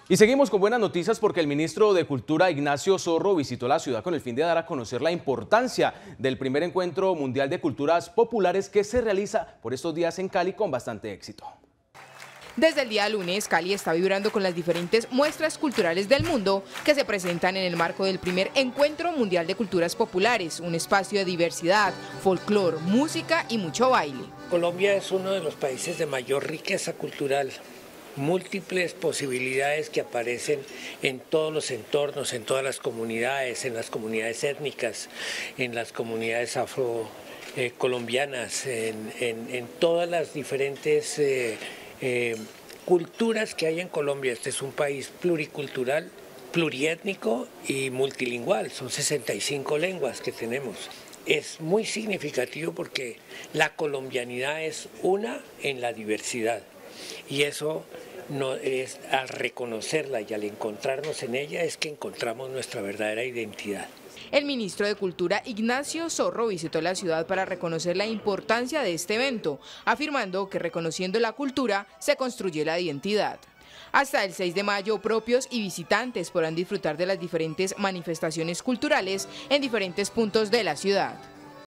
Y seguimos con buenas noticias porque el ministro de Cultura, Ignacio Zorro, visitó la ciudad con el fin de dar a conocer la importancia del primer encuentro mundial de culturas populares que se realiza por estos días en Cali con bastante éxito. Desde el día lunes, Cali está vibrando con las diferentes muestras culturales del mundo que se presentan en el marco del primer Encuentro Mundial de Culturas Populares, un espacio de diversidad, folclor, música y mucho baile. Colombia es uno de los países de mayor riqueza cultural, múltiples posibilidades que aparecen en todos los entornos, en todas las comunidades étnicas, en las comunidades afrocolombianas, en todas las diferentes culturas que hay en Colombia. Este es un país pluricultural, pluriétnico y multilingüal. Son 65 lenguas que tenemos. Es muy significativo porque la colombianidad es una en la diversidad. Y eso no es, al reconocerla y al encontrarnos en ella, es que encontramos nuestra verdadera identidad. El ministro de Cultura, Ignacio Zorro, visitó la ciudad para reconocer la importancia de este evento, afirmando que reconociendo la cultura se construye la identidad. Hasta el 6 de mayo, propios y visitantes podrán disfrutar de las diferentes manifestaciones culturales en diferentes puntos de la ciudad.